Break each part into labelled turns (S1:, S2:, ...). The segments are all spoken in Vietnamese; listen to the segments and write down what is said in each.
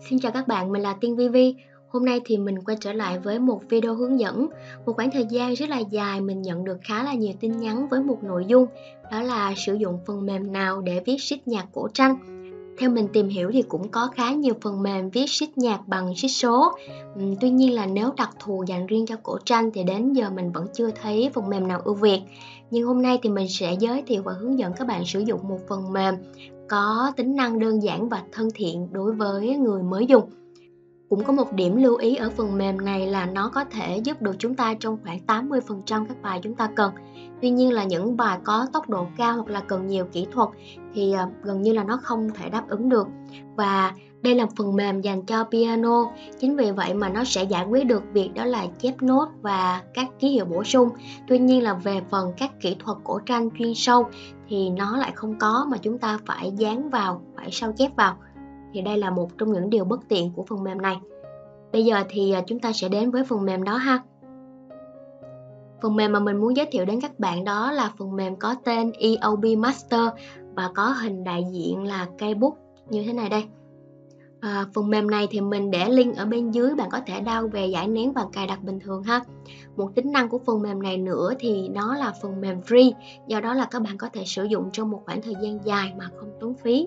S1: Xin chào các bạn, mình là Tiên Vi. Hôm nay thì mình quay trở lại với một video hướng dẫn. Một khoảng thời gian rất là dài mình nhận được khá là nhiều tin nhắn với một nội dung, đó là sử dụng phần mềm nào để viết sheet nhạc cổ tranh. Theo mình tìm hiểu thì cũng có khá nhiều phần mềm viết sheet nhạc bằng sheet số. Tuy nhiên là nếu đặc thù dành riêng cho cổ tranh thì đến giờ mình vẫn chưa thấy phần mềm nào ưu việt. Nhưng hôm nay thì mình sẽ giới thiệu và hướng dẫn các bạn sử dụng một phần mềm có tính năng đơn giản và thân thiện đối với người mới dùng. Cũng có một điểm lưu ý ở phần mềm này là nó có thể giúp được chúng ta trong khoảng 80% các bài chúng ta cần. Tuy nhiên là những bài có tốc độ cao hoặc là cần nhiều kỹ thuật thì gần như là nó không thể đáp ứng được. Và đây là phần mềm dành cho piano, chính vì vậy mà nó sẽ giải quyết được việc đó là chép nốt và các ký hiệu bổ sung. Tuy nhiên là về phần các kỹ thuật cổ tranh chuyên sâu thì nó lại không có, mà chúng ta phải dán vào, phải sao chép vào. Thì đây là một trong những điều bất tiện của phần mềm này. Bây giờ thì chúng ta sẽ đến với phần mềm đó ha. Phần mềm mà mình muốn giới thiệu đến các bạn đó là phần mềm có tên EOB Master và có hình đại diện là cây bút như thế này đây. Phần mềm này thì mình để link ở bên dưới, bạn có thể download về giải nén và cài đặt bình thường ha. Một tính năng của phần mềm này nữa thì nó là phần mềm free, do đó là các bạn có thể sử dụng trong một khoảng thời gian dài mà không tốn phí.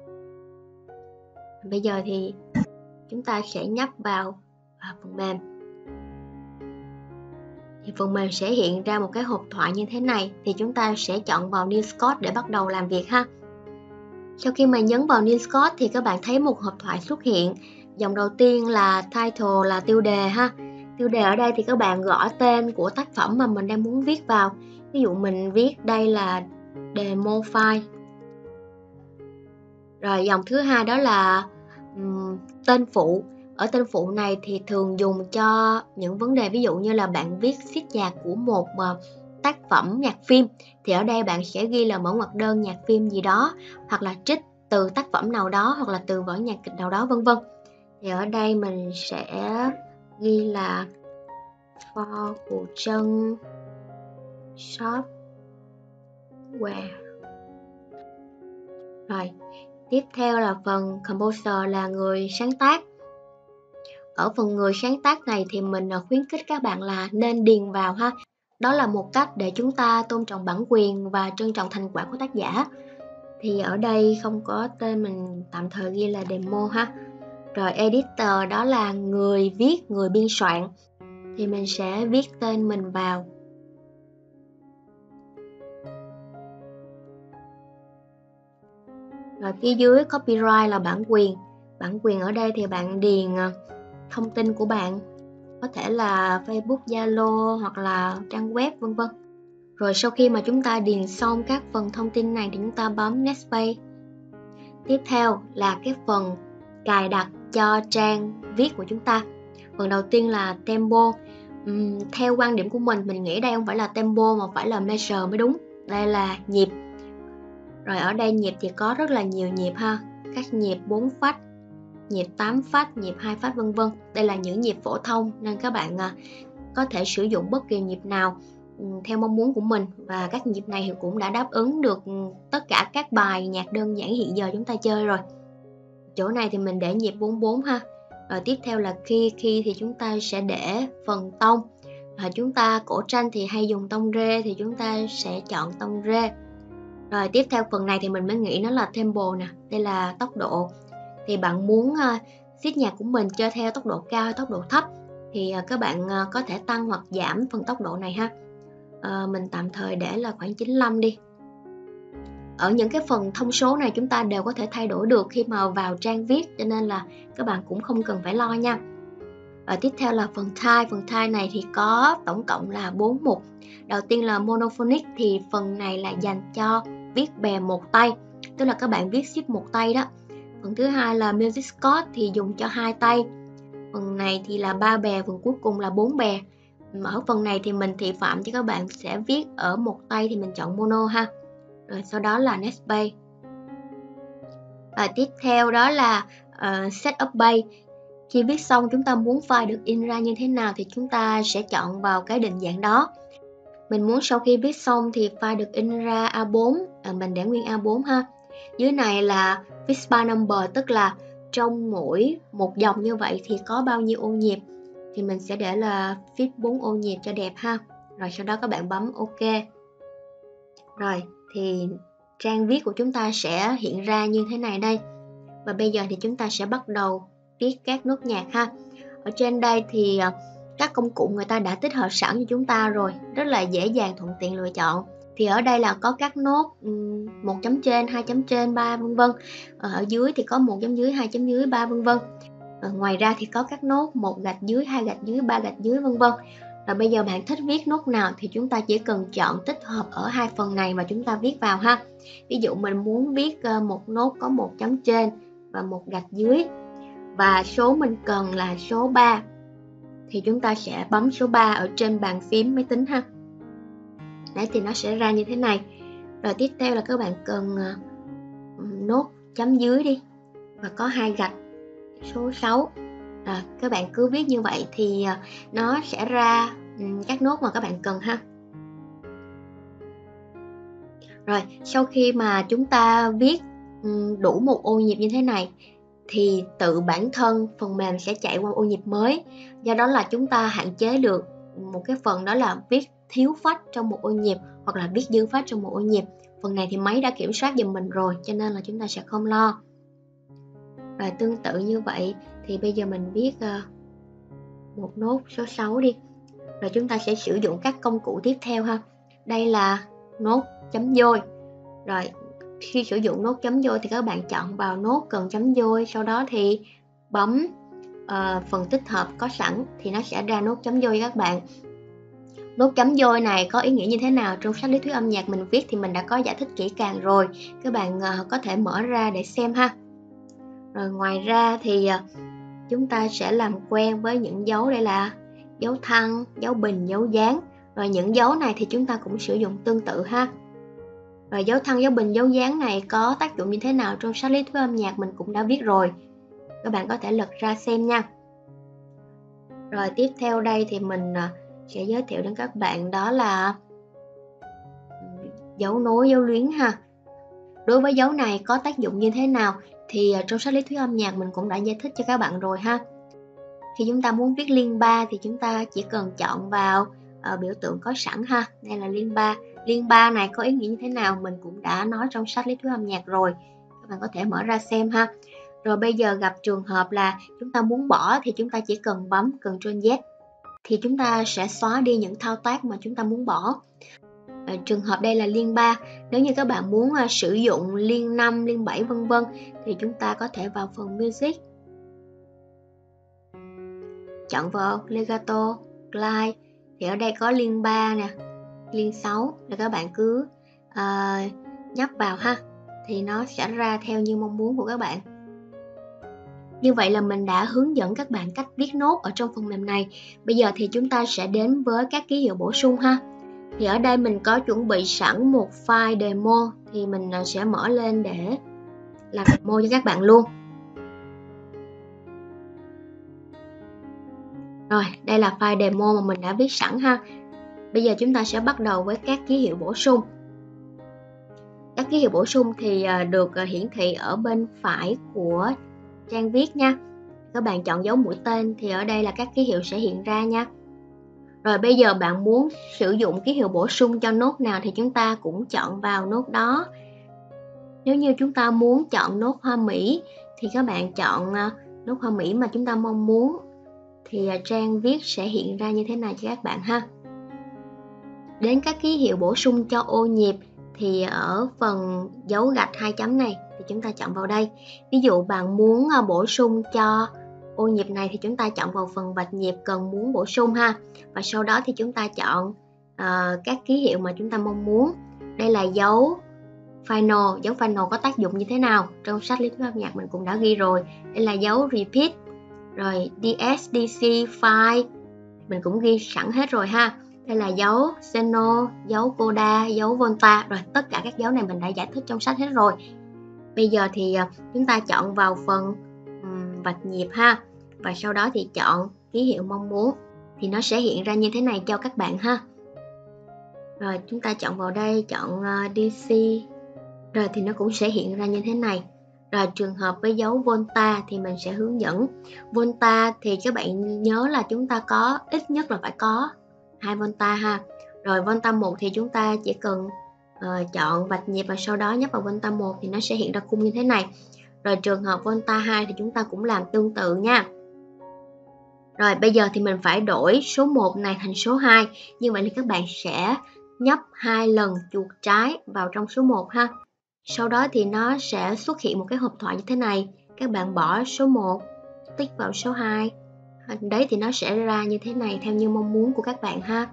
S1: Bây giờ thì chúng ta sẽ nhấp vào phần mềm. Thì phần mềm sẽ hiện ra một cái hộp thoại như thế này, thì chúng ta sẽ chọn vào New Scott để bắt đầu làm việc ha. Sau khi mà nhấn vào New Scott thì các bạn thấy một hộp thoại xuất hiện. Dòng đầu tiên là title, là tiêu đề ha. Tiêu đề ở đây thì các bạn gõ tên của tác phẩm mà mình đang muốn viết vào. Ví dụ mình viết đây là demo file. Rồi dòng thứ hai đó là tên phụ. Ở tên phụ này thì thường dùng cho những vấn đề ví dụ như là bạn viết sheet nhạc của một tác phẩm nhạc phim, thì ở đây bạn sẽ ghi là mở ngoặc đơn nhạc phim gì đó, hoặc là trích từ tác phẩm nào đó, hoặc là từ vở nhạc kịch nào đó, vân vân. Thì ở đây mình sẽ ghi là for cổ tranh software. Rồi tiếp theo là phần composer, là người sáng tác. Ở phần người sáng tác này thì mình khuyến khích các bạn là nên điền vào ha. Đó là một cách để chúng ta tôn trọng bản quyền và trân trọng thành quả của tác giả. Thì ở đây không có tên, mình tạm thời ghi là demo ha. Rồi editor, đó là người viết, người biên soạn. Thì mình sẽ viết tên mình vào. Rồi phía dưới copyright là bản quyền. Bản quyền ở đây thì bạn điền thông tin của bạn, có thể là Facebook, Zalo hoặc là trang web, vân vân. Rồi sau khi mà chúng ta điền xong các phần thông tin này thì chúng ta bấm Next Page. Tiếp theo là cái phần cài đặt cho trang viết của chúng ta. Phần đầu tiên là tempo. Theo quan điểm của mình nghĩ đây không phải là tempo mà phải là measure mới đúng. Đây là nhịp. Rồi ở đây nhịp thì có rất là nhiều nhịp ha. Các nhịp 4 phách, nhịp 8 phách, nhịp 2 phách, vân vân. Đây là những nhịp phổ thông nên các bạn có thể sử dụng bất kỳ nhịp nào theo mong muốn của mình, và các nhịp này thì cũng đã đáp ứng được tất cả các bài nhạc đơn giản hiện giờ chúng ta chơi rồi. Chỗ này thì mình để nhịp 44 ha. Rồi tiếp theo là key thì chúng ta sẽ để phần tông. Chúng ta cổ tranh thì hay dùng tông rê, thì chúng ta sẽ chọn tông rê. Rồi tiếp theo phần này thì mình mới nghĩ nó là tempo nè, đây là tốc độ. Thì bạn muốn sheet nhạc của mình chơi theo tốc độ cao hay tốc độ thấp thì các bạn có thể tăng hoặc giảm phần tốc độ này ha. Mình tạm thời để là khoảng 95 đi. Ở những cái phần thông số này chúng ta đều có thể thay đổi được khi mà vào trang viết, cho nên là các bạn cũng không cần phải lo nha. Và tiếp theo là phần type. Phần type này thì có tổng cộng là 4 mục. Đầu tiên là monophonic, thì phần này là dành cho viết bè một tay, tức là các bạn viết sheet một tay đó. Phần thứ hai là music score thì dùng cho 2 tay. Phần này thì là 3 bè, phần cuối cùng là 4 bè. Ở phần này thì mình thị phạm cho các bạn sẽ viết ở một tay thì mình chọn mono ha. Rồi sau đó là next page. Và tiếp theo đó là setup page. Khi viết xong chúng ta muốn file được in ra như thế nào thì chúng ta sẽ chọn vào cái định dạng đó. Mình muốn sau khi viết xong thì file được in ra A4, mình để nguyên A4 ha. Dưới này là Fixby number, tức là trong mỗi một dòng như vậy thì có bao nhiêu ô nhịp, thì mình sẽ để là fit 4 ô nhịp cho đẹp ha. Rồi sau đó các bạn bấm OK. Rồi thì trang viết của chúng ta sẽ hiện ra như thế này đây. Và bây giờ thì chúng ta sẽ bắt đầu viết các nốt nhạc ha. Ở trên đây thì các công cụ người ta đã tích hợp sẵn cho chúng ta rồi, rất là dễ dàng thuận tiện lựa chọn. Thì ở đây là có các nốt 1 chấm trên, 2 chấm trên, 3 vân vân. Ở dưới thì có 1 chấm dưới, 2 chấm dưới, 3 vân vân. Ngoài ra thì có các nốt 1 gạch dưới, 2 gạch dưới, 3 gạch dưới vân vân. Và bây giờ bạn thích viết nốt nào thì chúng ta chỉ cần chọn tích hợp ở hai phần này mà chúng ta viết vào ha. Ví dụ mình muốn viết một nốt có 1 chấm trên và 1 gạch dưới, và số mình cần là số 3, thì chúng ta sẽ bấm số 3 ở trên bàn phím máy tính ha. Đấy, thì nó sẽ ra như thế này. Rồi tiếp theo là các bạn cần nốt chấm dưới đi, và có 2 gạch, số 6. Các bạn cứ viết như vậy thì nó sẽ ra các nốt mà các bạn cần ha. Rồi sau khi mà chúng ta viết đủ một ô nhịp như thế này thì tự bản thân phần mềm sẽ chạy qua ô nhịp mới. Do đó là chúng ta hạn chế được một cái phần, đó là viết thiếu phách trong một ô nhịp hoặc là viết dư phách trong một ô nhịp. Phần này thì máy đã kiểm soát giùm mình rồi, cho nên là chúng ta sẽ không lo. Rồi tương tự như vậy thì bây giờ mình viết một nốt số 6 đi. Rồi chúng ta sẽ sử dụng các công cụ tiếp theo ha. Đây là nốt chấm dôi. Rồi khi sử dụng nốt chấm dôi thì các bạn chọn vào nốt cần chấm dôi, sau đó thì bấm phần tích hợp có sẵn thì nó sẽ ra nốt chấm dôi các bạn. Nốt chấm dôi này có ý nghĩa như thế nào trong sách lý thuyết âm nhạc mình viết thì mình đã có giải thích kỹ càng rồi, các bạn có thể mở ra để xem ha. Rồi ngoài ra thì chúng ta sẽ làm quen với những dấu, đây là dấu thăng, dấu bình, dấu dáng. Rồi những dấu này thì chúng ta cũng sử dụng tương tự ha. Rồi dấu thăng, dấu bình, dấu dáng này có tác dụng như thế nào trong sách lý thuyết âm nhạc mình cũng đã viết rồi, các bạn có thể lật ra xem nha. Rồi tiếp theo đây thì mình sẽ giới thiệu đến các bạn đó là dấu nối, dấu luyến ha. Đối với dấu này có tác dụng như thế nào thì trong sách lý thuyết âm nhạc mình cũng đã giải thích cho các bạn rồi ha. Khi chúng ta muốn viết liên ba thì chúng ta chỉ cần chọn vào biểu tượng có sẵn ha. Đây là liên ba. Liên ba này có ý nghĩa như thế nào mình cũng đã nói trong sách lý thuyết âm nhạc rồi, các bạn có thể mở ra xem ha. Rồi bây giờ gặp trường hợp là chúng ta muốn bỏ thì chúng ta chỉ cần bấm Ctrl Z thì chúng ta sẽ xóa đi những thao tác mà chúng ta muốn bỏ. Trường hợp đây là liên 3. Nếu như các bạn muốn sử dụng liên 5, liên 7 vân vân thì chúng ta có thể vào phần Music, chọn vào Legato, Glide. Thì ở đây có liên 3 nè, liên 6 là các bạn cứ nhấp vào ha, thì nó sẽ ra theo như mong muốn của các bạn. Như vậy là mình đã hướng dẫn các bạn cách viết nốt ở trong phần mềm này. Bây giờ thì chúng ta sẽ đến với các ký hiệu bổ sung ha. Thì ở đây mình có chuẩn bị sẵn một file demo, thì mình sẽ mở lên để làm demo cho các bạn luôn. Rồi, đây là file demo mà mình đã viết sẵn ha. Bây giờ chúng ta sẽ bắt đầu với các ký hiệu bổ sung. Các ký hiệu bổ sung thì được hiển thị ở bên phải của trang viết nha. Các bạn chọn dấu mũi tên thì ở đây là các ký hiệu sẽ hiện ra nha. Rồi bây giờ bạn muốn sử dụng ký hiệu bổ sung cho nốt nào thì chúng ta cũng chọn vào nốt đó. Nếu như chúng ta muốn chọn nốt hoa mỹ thì các bạn chọn nốt hoa mỹ mà chúng ta mong muốn, thì trang viết sẽ hiện ra như thế này cho các bạn ha. Đến các ký hiệu bổ sung cho ô nhịp thì ở phần dấu gạch 2 chấm này thì chúng ta chọn vào đây. Ví dụ bạn muốn bổ sung cho ô nhịp này thì chúng ta chọn vào phần vạch nhịp cần muốn bổ sung ha. Và sau đó thì chúng ta chọn các ký hiệu mà chúng ta mong muốn. Đây là dấu final. Dấu final có tác dụng như thế nào trong sách lý thuyết âm nhạc mình cũng đã ghi rồi. Đây là dấu repeat. Rồi DS, DC, file mình cũng ghi sẵn hết rồi ha. Đây là dấu Seno, dấu Coda, dấu Volta. Rồi tất cả các dấu này mình đã giải thích trong sách hết rồi. Bây giờ thì chúng ta chọn vào phần vạch nhịp ha. Và sau đó thì chọn ký hiệu mong muốn, thì nó sẽ hiện ra như thế này cho các bạn ha. Rồi chúng ta chọn vào đây, chọn DC. Rồi thì nó cũng sẽ hiện ra như thế này. Rồi trường hợp với dấu Volta thì mình sẽ hướng dẫn. Volta thì các bạn nhớ là chúng ta có ít nhất là phải có 2 Volta ha. Rồi Volta 1 thì chúng ta chỉ cần chọn vạch nhịp và sau đó nhấp vào Volta 1 thì nó sẽ hiện ra khung như thế này. Rồi trường hợp Volta 2 thì chúng ta cũng làm tương tự nha. Rồi bây giờ thì mình phải đổi số 1 này thành số 2. Như vậy thì các bạn sẽ nhấp 2 lần chuột trái vào trong số 1 ha. Sau đó thì nó sẽ xuất hiện một cái hộp thoại như thế này. Các bạn bỏ số 1, tích vào số 2. Đấy thì nó sẽ ra như thế này theo như mong muốn của các bạn ha.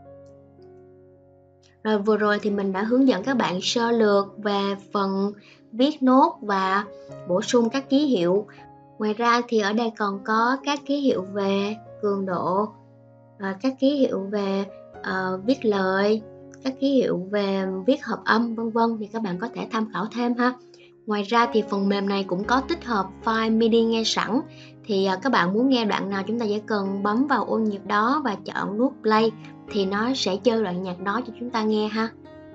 S1: Rồi vừa rồi thì mình đã hướng dẫn các bạn sơ lược về phần viết nốt và bổ sung các ký hiệu. Ngoài ra thì ở đây còn có các ký hiệu về cường độ, các ký hiệu về viết lời, các ký hiệu về viết hợp âm vân vân thì các bạn có thể tham khảo thêm ha. Ngoài ra thì phần mềm này cũng có tích hợp file MIDI nghe sẵn. Thì các bạn muốn nghe đoạn nào chúng ta chỉ cần bấm vào ô nhịp đó và chọn nút play thì nó sẽ chơi đoạn nhạc đó cho chúng ta nghe ha.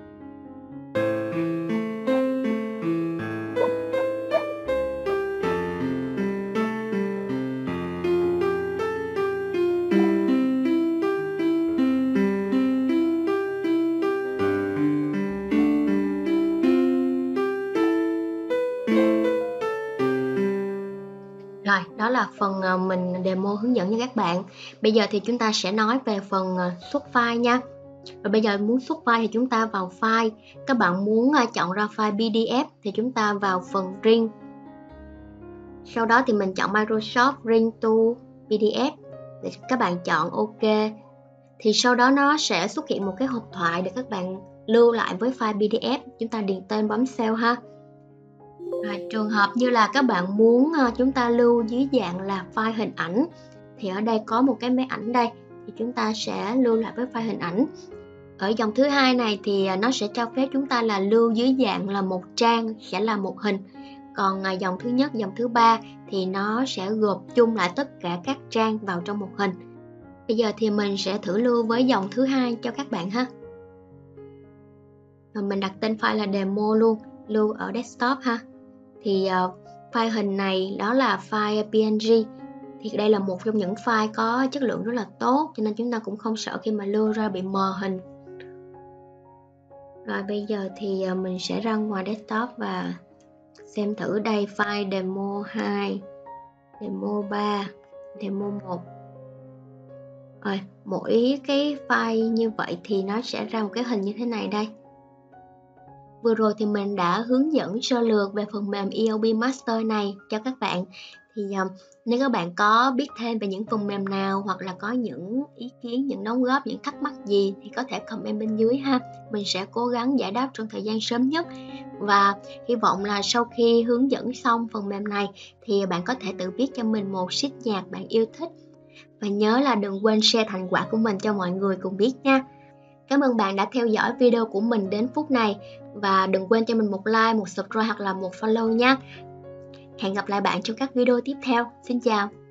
S1: Rồi, đó là phần mình demo hướng dẫn cho các bạn. Bây giờ thì chúng ta sẽ nói về phần xuất file nha. Rồi bây giờ muốn xuất file thì chúng ta vào file. Các bạn muốn chọn ra file PDF thì chúng ta vào phần Print. Sau đó thì mình chọn Microsoft Print to PDF. Để các bạn chọn OK. Thì sau đó nó sẽ xuất hiện một cái hộp thoại để các bạn lưu lại với file PDF. Chúng ta điền tên bấm Save ha. Rồi, trường hợp như là các bạn muốn chúng ta lưu dưới dạng là file hình ảnh thì ở đây có một cái máy ảnh đây thì chúng ta sẽ lưu lại với file hình ảnh. Ở dòng thứ hai này thì nó sẽ cho phép chúng ta là lưu dưới dạng là một trang sẽ là một hình. Còn dòng thứ nhất, dòng thứ ba thì nó sẽ gộp chung lại tất cả các trang vào trong một hình. Bây giờ thì mình sẽ thử lưu với dòng thứ hai cho các bạn ha. Rồi mình đặt tên file là demo luôn, lưu ở desktop ha. Thì file hình này đó là file PNG. Thì đây là một trong những file có chất lượng rất là tốt cho nên chúng ta cũng không sợ khi mà lưu ra bị mờ hình. Rồi bây giờ thì mình sẽ ra ngoài desktop và xem thử đây file demo 2, demo 3, demo 1. Rồi mỗi cái file như vậy thì nó sẽ ra một cái hình như thế này đây. Vừa rồi thì mình đã hướng dẫn sơ lược về phần mềm EOB Master này cho các bạn. Thì nếu các bạn có biết thêm về những phần mềm nào hoặc là có những ý kiến, những đóng góp, những thắc mắc gì thì có thể comment bên dưới ha. Mình sẽ cố gắng giải đáp trong thời gian sớm nhất. Và hy vọng là sau khi hướng dẫn xong phần mềm này thì bạn có thể tự viết cho mình một sheet nhạc bạn yêu thích. Và nhớ là đừng quên share thành quả của mình cho mọi người cùng biết nha. Cảm ơn bạn đã theo dõi video của mình đến phút này. Và đừng quên cho mình một like, một subscribe hoặc là một follow nhé. Hẹn gặp lại bạn trong các video tiếp theo. Xin chào.